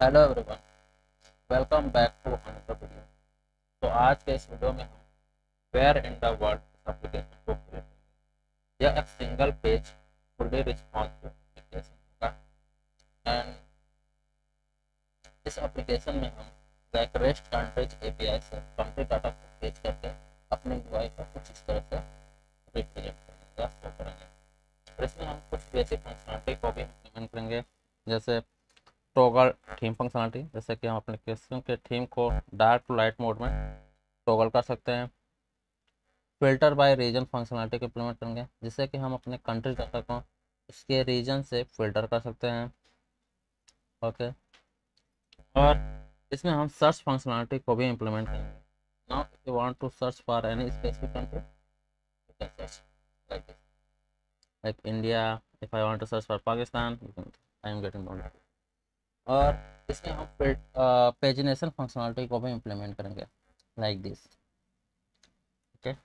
Hello everyone, welcome back to another video. तो आज के इस वीडियो में हम where in the world application को क्रिएट करेंगे। यह एक single page fully responsive application होगा एंड इस एप्लीकेशन में हम लाइक रेस्ट कंट्रीज एपीआई से कंट्री डाटा को पेज करके अपने यूआई को कुछ इस तरह से रिप्रेजेंट करेंगे या शो करेंगे। और इसमें हम कुछ बेसिक फंक्शनलिटी को भी इम्प्लीमेंट करेंगे, जैसे टॉगल थीम फंक्शनलिटी, जैसे कि हम एप्लीकेशन के थीम को डार्क टू लाइट मोड में टॉगल कर सकते हैं। फिल्टर बाय रीजन फंक्शनलिटी को इम्प्लीमेंट करेंगे, जिससे कि हम अपने कंट्री डाटा को उसके रीजन से फिल्टर कर सकते हैं। ओके, और इसमें हम सर्च फंक्शनलिटी को भी इम्प्लीमेंट करेंगे। Now if you want to search for any specific country, you can search like this, like India. If I want to search for Pakistan, I am getting notice. और इसमें हम pagination functionality को भी implement करेंगे like this. Okay,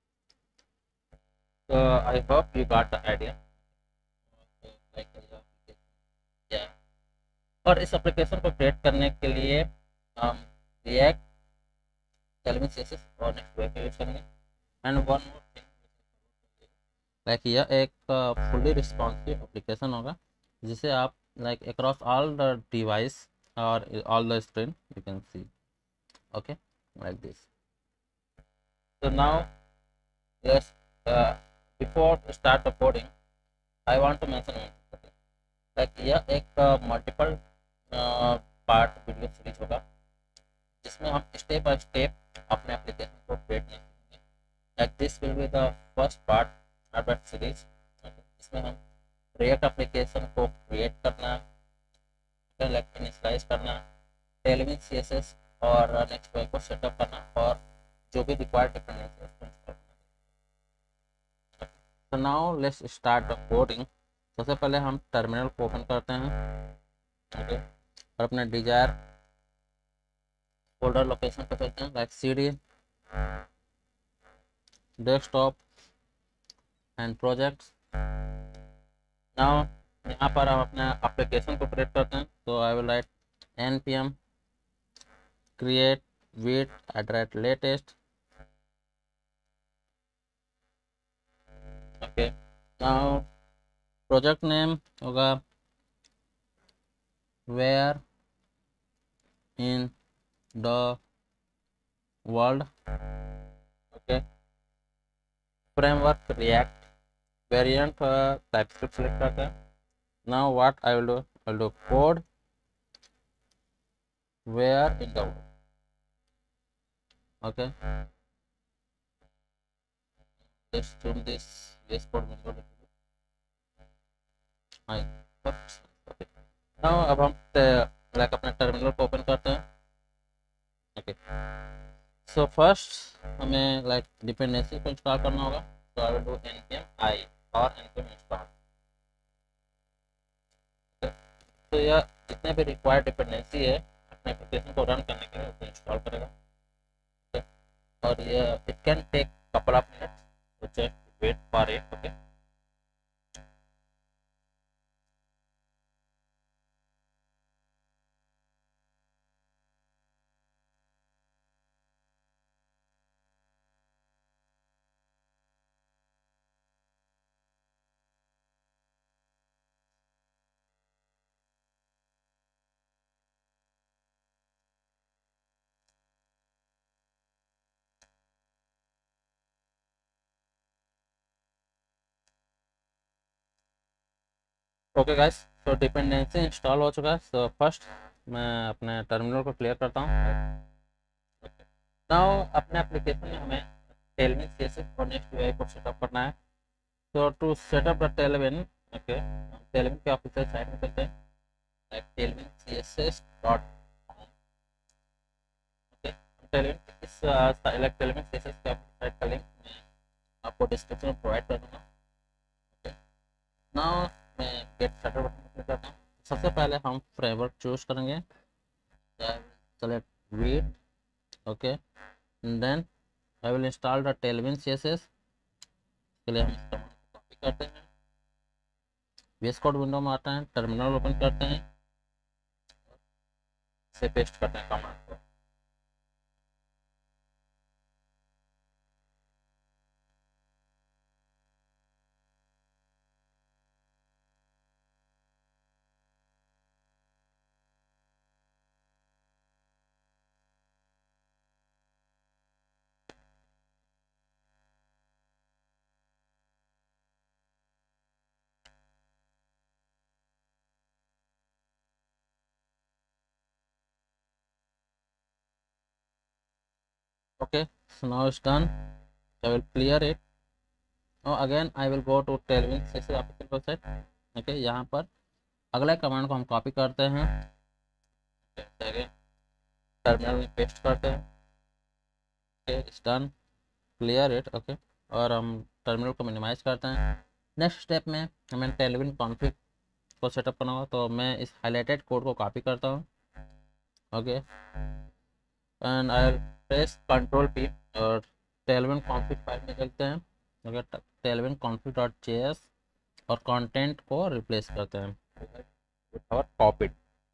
so I hope you got the idea. Like yeah. और इस application को create करने के लिए हम रिएक्ट, एलिमेंट सीएसएस और नेक्स्ट वेब यूज करेंगे। And one more thing, like यह एक फुली रिस्पॉन्सिव एप्लीकेशन होगा, जिसे आप like across all the device और all the screen you can see. Okay, like this. So now let's before start the coding, I want to mention one thing. Like यह एक multiple part video series होगा, जिसमें हम step by step अपने application को create नहीं करेंगे। Like this will be the first part of that series, जिसमें हम रिएक्ट एप्लीकेशन को क्रिएट करना, लाइक इनिशियलाइज करना, टेलविन सीएसएस और नेक्स्ट वेब को सेटअप करना, और जो भी रिक्वायर्ड डिपेंडेंसी उसको इंस्टॉल करना। तो now let's start the coding. सबसे पहले हम टर्मिनल को ओपन करते हैं। ओके, और अपने डिजायर फोल्डर लोकेशन पे चलते हैं, like CD, desktop and projects. Now यहाँ पर हम अपने एप्लीकेशन को क्रिएट करते हैं, तो I will write npm create with @latest। Okay, now project name होगा where in the world. Okay, framework React, variant TypeScript select करते हैं। Now what I will do code where in the world. Okay, let's zoom this VS Code window a little bit. Hi. Okay. Now अब हम like अपने terminal को open करते हैं। Okay, so first हमें like dependency को install करना होगा, तो I will do npm i और npm install। तो यह जितने भी रिक्वायर्ड डिपेंडेंसी है अपने एप्लीकेशन को रन करने के लिए उसको इंस्टॉल करेगा। और ये it can take couple of minutes, तो just wait for it. Okay, okay guys, तो डिपेंडेंसी इंस्टॉल हो चुका है। तो फर्स्ट मैं अपने टर्मिनल को क्लियर करता हूँ। नाउ अपने एप्लीकेशन में हमें टेलविन सीएसएस और नेक्स्ट यूआई को सेटअप करना है। तो to setup the Tailwind, okay, Tailwind के ऑफिशियल साइट में चलते हैं, like Tailwind CSS dot com. Okay, Tailwind इस लाइक टेलविन सीएसएस के साइट का लिंक मैं आपको डिस्क्रिप्शन में प्रोवाइड कर दूँगा। ओके, नाउ मैं गेट सेटअप बटन क्लिक करता हूँ। सबसे पहले हम फ्रेमवर्क चूज करेंगे, select Vite. Okay, then I will install the Tailwind CSS. के लिए हम इस कमांड को कॉपी करते हैं, VS कोड विंडो में आते हैं, टर्मिनल ओपन करते हैं, से पेस्ट करते हैं कमांड को। Okay, so now it's done. I will clear it. Now again I will go to Tailwind CSS official website. Okay, यहाँ पर अगला कमांड को हम कॉपी करते हैं, टर्मिनल में पेस्ट करते हैं। Okay, it's done, clear it. Okay, और हम टर्मिनल को मिनिमाइज करते हैं। नेक्स्ट स्टेप में हमें टेलविन कॉन्फ़िग को सेटअप करना होगा, तो मैं इस हाईलाइटेड कोड को कॉपी करता हूँ। Okay, and I will press control P और टेलविन कॉन्फ़िग फाइल में चलते हैं। Okay, Tailwind config dot JS और कंटेंट को रिप्लेस करते हैं और कॉपी।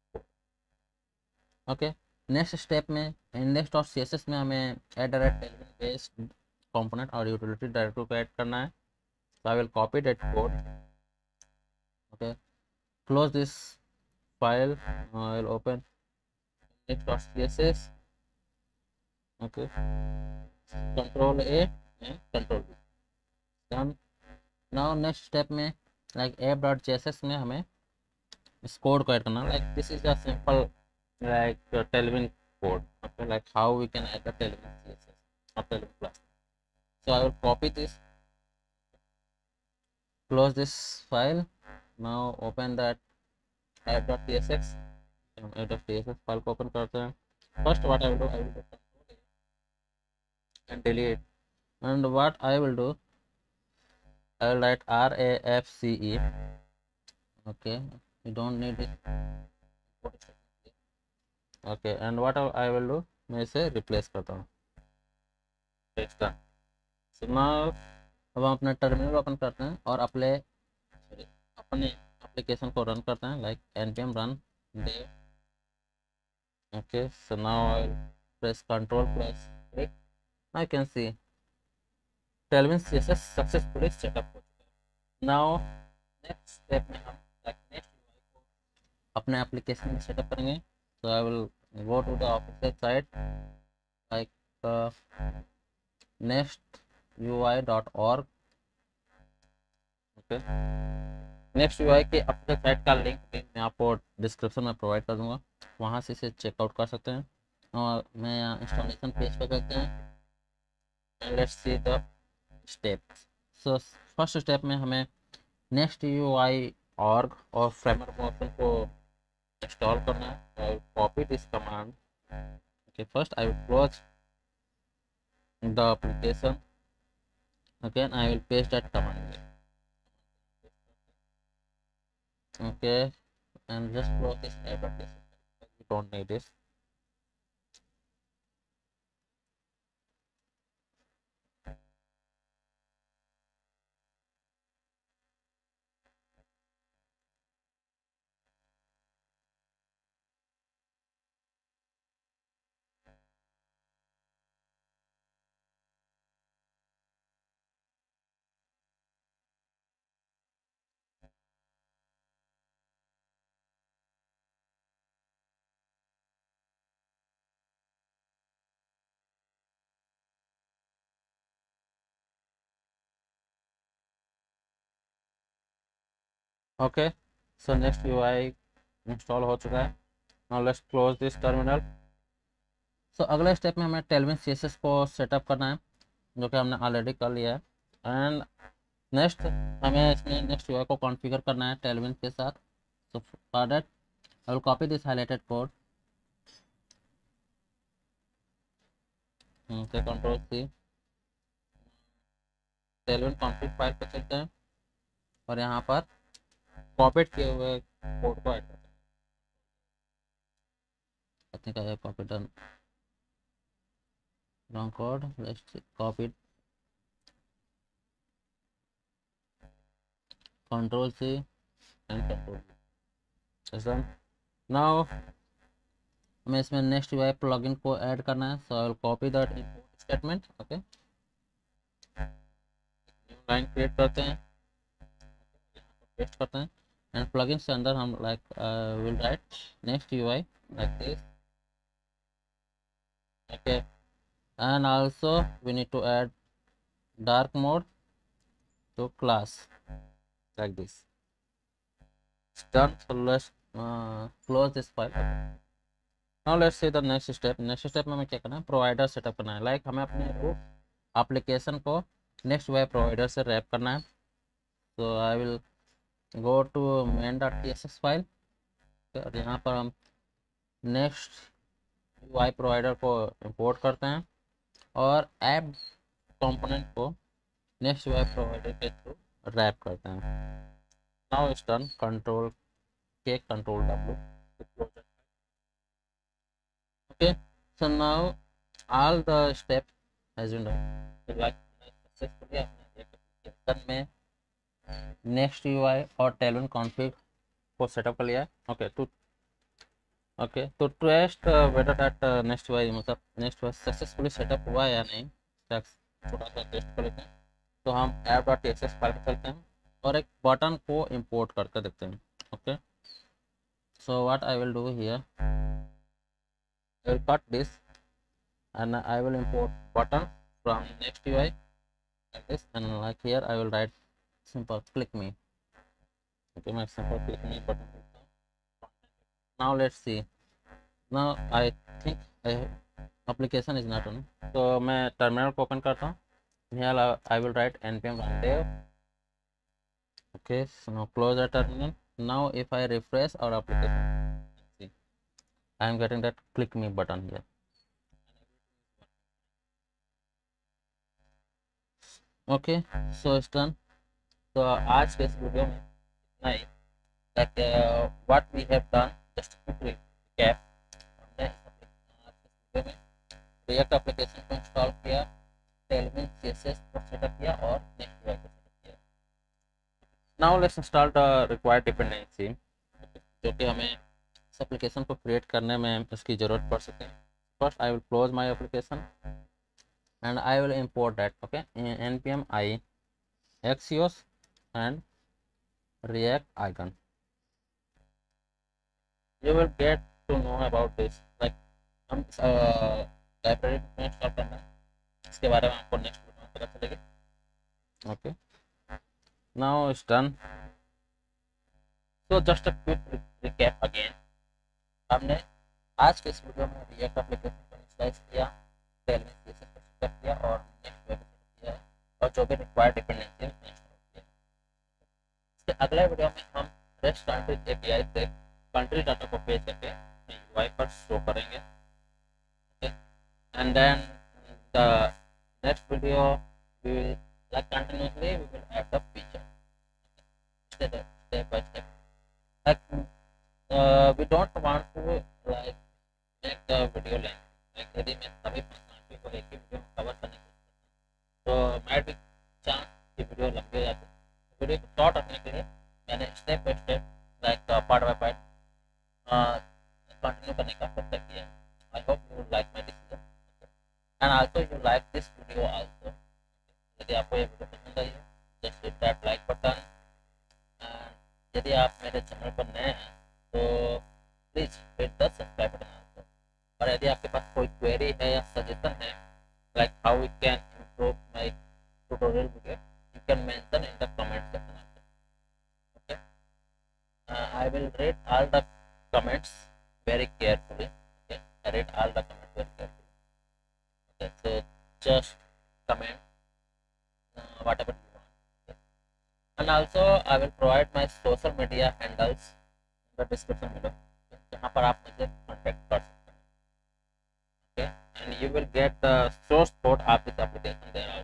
ओके, नेक्स्ट स्टेप में इंडेक्स डॉट सीएसएस में हमें add direct Tailwind based component और यूटिलिटी डायरेक्टरी को ऐड करना है। So I will copy that code. Okay, close this file. I will open index.css. Okay, Control A and Control V. Done. Now next step में like app.css में हमें इस code को add करना। Like this is a simple like Tailwind code. Okay, like how we can add the Tailwind CSS or Tailwind class. So I will copy this. Close this file. Now open that app.tsx. app.tsx file को open करते हैं। First what I will do and delete, and what I will do, I will write RAFCE. Okay, you don't need it. Okay, and what I will do, मैं इसे replace करता हूँ। So now अब हम अपना terminal open करते हैं और अपने एप्लीकेशन को रन करते हैं, like npm run dev. Okay, so now I will press Ctrl plus click. I can see Tailwind CSS successfully set up हो चुका है। Now next step में हम next UI को अपने एप्लीकेशन में सेटअप करेंगे। So I will go to the official site like nextui.org. Okay, next UI के अपने साइट का लिंक भी मैं आपको डिस्क्रिप्शन में प्रोवाइड कर दूंगा, वहाँ से इसे चेकआउट कर सकते हैं। और मैं यहाँ इंस्टॉलेशन पेज पर करते हैं। Let's see the steps. So first step में हमें नेक्स्ट यूआई ऑर्ग और फ्रेमवर्क ऑप्शन को इंस्टॉल करना है। I will copy this command. Okay, first I will close the application. Again I will paste that command. Okay, and just close this application. You don't need this. Okay, so next UI install हो चुका है। Now let's close this terminal. So अगले स्टेप में हमें Tailwind CSS को setup करना है, जो कि हमने ऑलरेडी कर लिया है। एंड नेक्स्ट हमें इसमें नेक्स्ट UI को कॉन्फ़िगर करना है टेलविन के साथ। So for that I will copy this highlighted code. Okay, Control C, Tailwind config file पे चलते हैं और यहाँ पर कॉपी किए हुए कोड को ऐड करते हैं। I think I have copied done wrong code. Let's copy it. Control C and Control V. That's done. Now हमें इसमें नेक्स्ट यूआई प्लगइन को ऐड करना है, so I will copy that import statement. Okay, new line create करते हैं, paste करते हैं, and plugins के अंदर हम like will write next UI like this. Okay, and also we need to add dark mode to class like this. It's done, so let's close this file. Now let's see the next step. Next step में हमें क्या करना है, provider setup करना है। Like हमें अपने application को नेक्स्ट वेब प्रोवाइडर से रैप करना है। तो I will go to main.tss file, और यहाँ पर हम नेक्स्ट यूआई प्रोवाइडर को इंपोर्ट करते हैं और ऐप कंपोनेंट को नेक्स्ट यूआई प्रोवाइडर के थ्रू रैप करते हैं। Now it's done, control K control W। Okay, so now all the step has been done. Like successfully अपने एप्लीकेशन में नेक्स्ट यूआई और टेलविन कॉन्फ़िग को सेटअप कर लिया है। ओके, तो test whether that next UI मतलब नेक्स्ट यूआई सक्सेसफुली सेटअप हुआ है या नहीं, थोड़ा सा टेस्ट कर लेते हैं। तो हम app.txt फाइल पर चलते हैं और एक बटन को इंपोर्ट करके देखते हैं। Okay, so what I will do here, I will cut this and I will import button from next UI like this, and like here I will write simple click me. Okay, my simple click me button. Now let's see. Now I think application is not on. तो मैं terminal को open करता हूँ। Here I will write npm run dev. Okay, so now close the terminal. Now if I refresh our application, see, I am getting that click me button here. Okay, so it's done. तो आज के इस video में इतना ही। like what we have done, just quick recap। हमने इस video में React application को इंस्टॉल किया, टेलविन CSS को सेटअप किया और नेक्स्ट यूआई को सेटअप किया। Now let's install the required dependency, जो कि हमें इस एप्लीकेशन को क्रिएट करने में इसकी ज़रूरत पड़ सके। First I will close my application and I will import that. Okay, npm i axios and react icon. You will get to know about this, like हम लाइब्रेरी में इंस्टॉल करना है, इसके बारे में आपको नेक्स्ट वीडियो में पता चलेगा। Okay, now it's done. So just a quick recap again. हमने आज के इस वीडियो में रिएक्ट एप्लीकेशन को इनिशियलाइज किया, टेलविन CSS को सेटअप किया और नेक्स्ट वेब को किया है, और जो भी रिक्वायर्ड डिपेंडेंसी है इंस्टॉल किया। इसके अगले वीडियो में हम रेस्ट कंट्री API से कंट्री डाटा को पेज करके यूआई पर शो करेंगे। Okay, and then the next video we will like continuously we will add the feature step by step. Like we don't want to like make the video length, like यदि मैं सभी functionality को एक ही video में cover करने की कोशिश करता हूँ तो might be चांस कि वीडियो लंबी हो जाती है। वीडियो को शॉर्ट रखने के लिए मैंने step by step like part by part continue करने का प्रयत्न किया। I hope you like my decision and also you like this video also. यदि आपको ये वीडियो पसंद आई है, just hit that like button. And यदि आप मेरे चैनल पर नए हैं तो please hit the subscribe button also. और यदि आपके पास कोई क्वेरी है या सजेशन है, like how we can improve my tutorial video, you can mention in the comment section also. Okay, I will read all the comments very carefully. Okay, I read all the comments very carefully. Okay, so just comment whatever you want. Okay. And also I will provide my social media handles in the description below, जहाँ पर आप मुझे contact कर सकते हैं। Okay, and you will get the source code of this application there.